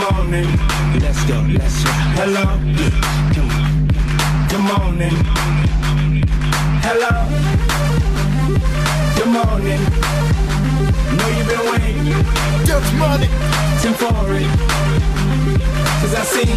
morning. Let's go, let's go. Hello. Come on. Good morning. Hello. Good morning. Know you've been waiting. Just money. Time for it. 'Cause I see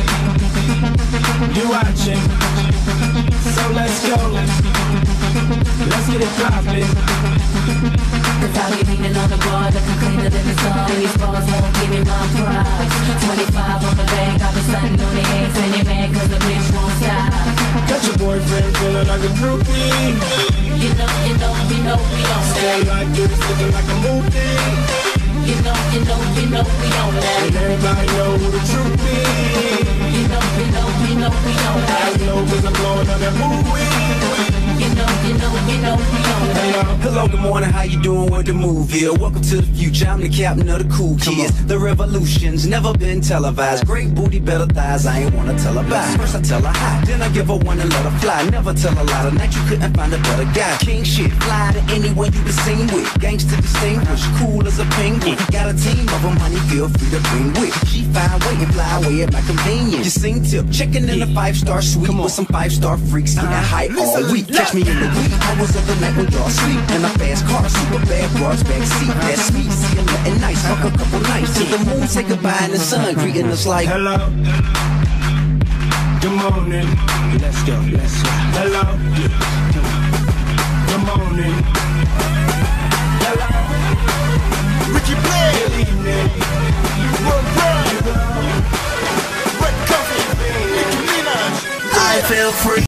you watching. So let's go. Let's get it poppin'. Cause I'll be leaning on the bar, looking cleaner than the sun. These bars won't give me my props. 25 on the bank, I've been stunting on the eggs. And they mad cause the bitch won't stop. Got your boyfriend feeling like a groupie. You know, we don't Stay lie. like this, looking like a movie. You know, we don't And lie. everybody know who the truth is. You know, we don't I lie. know 'cause I'm blowing on that movie. You know, we don't lie. Hello, good morning, how you doing? What the move here? Welcome to the future, I'm the captain of the cool kids. The revolution's never been televised. Great booty, better thighs, I ain't wanna tell her bye. First I tell her hi, then I give her one and let her fly. Never tell a lie, tonight you couldn't find a better guy. King shit, fly to anyone you been seen with. Gangsta distinguished, cool as a penguin. Got a team of them, honey, feel free to bring with. She fine, wait and fly away at my convenience. You sing tip, checking in a 5-star suite with some 5-star freaks, getting high all week. Catch me in the wee hours of the night when y'all sleep. In a fast car, super bad broads backseat. That's me, see I'm nothing nice, fuck a couple nights. To the moon, say goodbye in the sun, greeting us like Hello. Good morning. let's go, let's go. Hello. Good morning. Hello. Ricky Play. Good evening. Run, run. Red coffee. Nicki Minaj. I feel free.